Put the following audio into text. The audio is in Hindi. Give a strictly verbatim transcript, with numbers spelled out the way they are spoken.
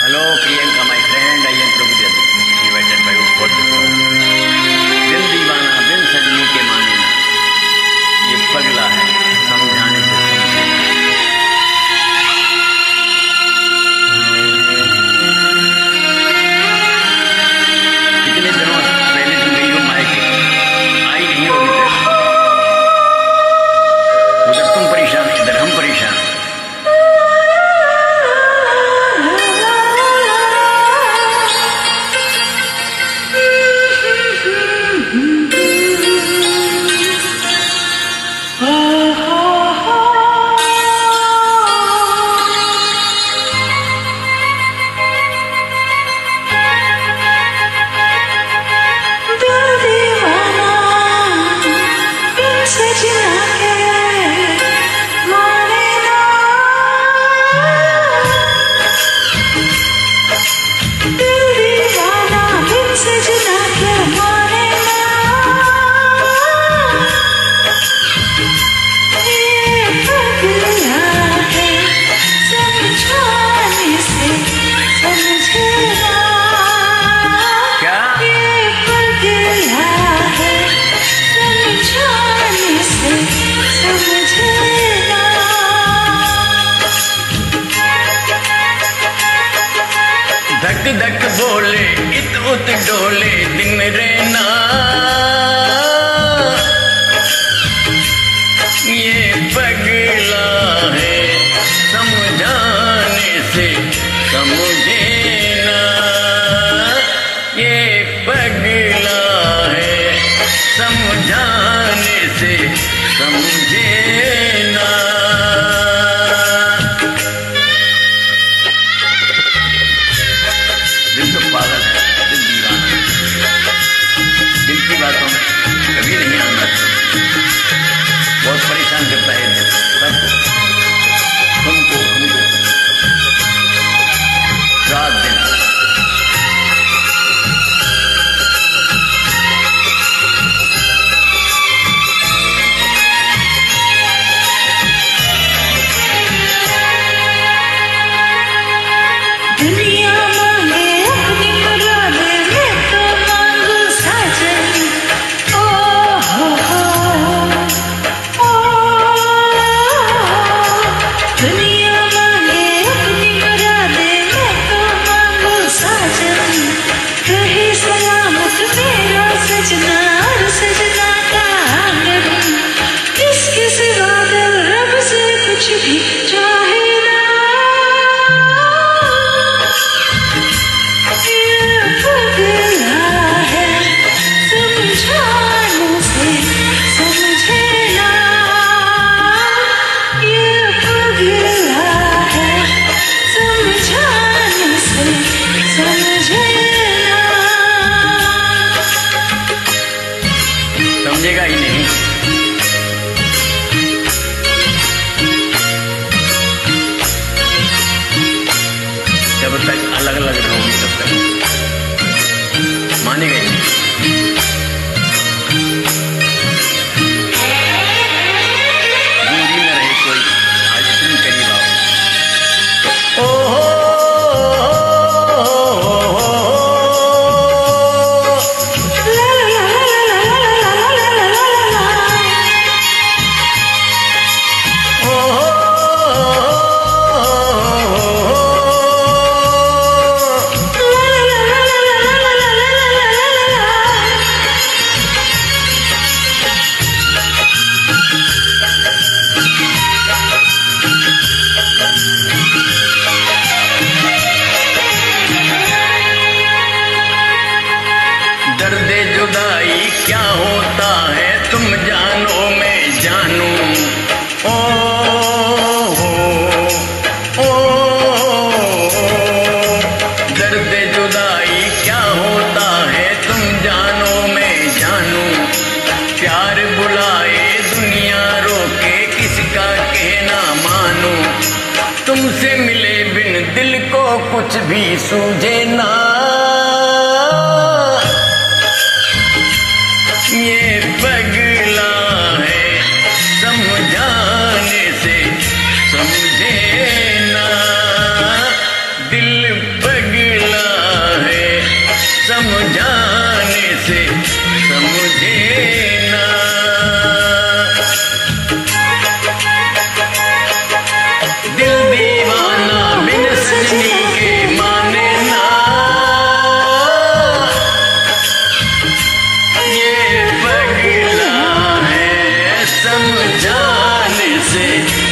Hello, Priyanka, my friend. I am Prabhu Jadi, invited by you for this show. दिल दीवाना दिल सजनी के माने ना, ये पगला है समझाने से समझे। कितने दिनों पहले तुम गई हो मायके, आई नहीं हो अभी तक। उधर तुम परेशान, इधर हम परेशान। धक धक बोले इत उत डोले दिन रहना, ये पगला है समझाने से समझे ना, ये पगला है समझाने से समझे ना। दिल तो पागल है, दिल दीवाना है, दिल की बातों में कभी नहीं आना। बहुत परेशान करता है दिल सबको, तुमको हमको रात दिन। समझेगा ही नहीं। जब तक अलग अलग रहोगे तब तक मानेगा ही नहीं। दूरी में रहे कोई, आज तुम करीब आओ। ओहो दर्दे जुदाई क्या होता है तुम जानो मैं जानू। ओ हो ओ दर्दे जुदाई क्या होता है तुम जानो मैं जानू। प्यार बुलाए दुनिया रोके किसका कहना मानो। तुमसे मिले बिन दिल को कुछ भी सूझे ना। ये पगला है समझाने से समझे ना, दिल पगला से